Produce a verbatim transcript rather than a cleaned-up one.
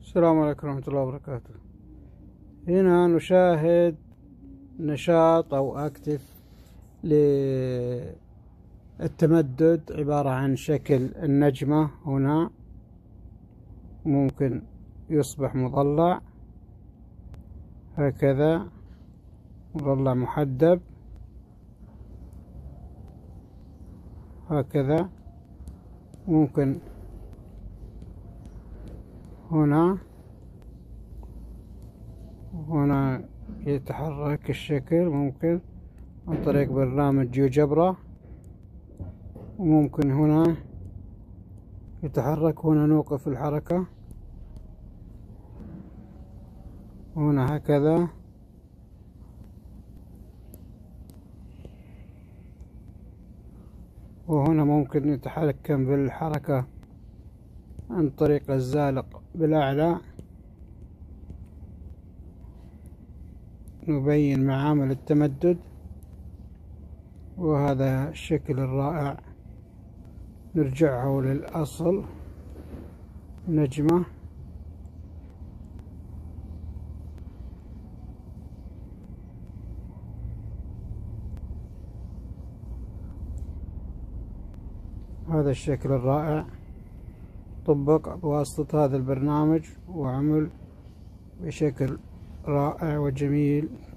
السلام عليكم ورحمة الله وبركاته. هنا نشاهد نشاط أو أكتف للتمدد، عبارة عن شكل النجمة. هنا ممكن يصبح مضلع هكذا، مضلع محدب هكذا. ممكن هنا هنا يتحرك الشكل، ممكن عن طريق برنامج جيوجبرا. وممكن هنا يتحرك، هنا نوقف الحركة، هنا هكذا. وهنا ممكن يتحكم بالحركة عن طريق الزالق بالأعلى. نبين معامل التمدد، وهذا الشكل الرائع. نرجعه للأصل نجمة. هذا الشكل الرائع طبق بواسطة هذا البرنامج وعمل بشكل رائع وجميل.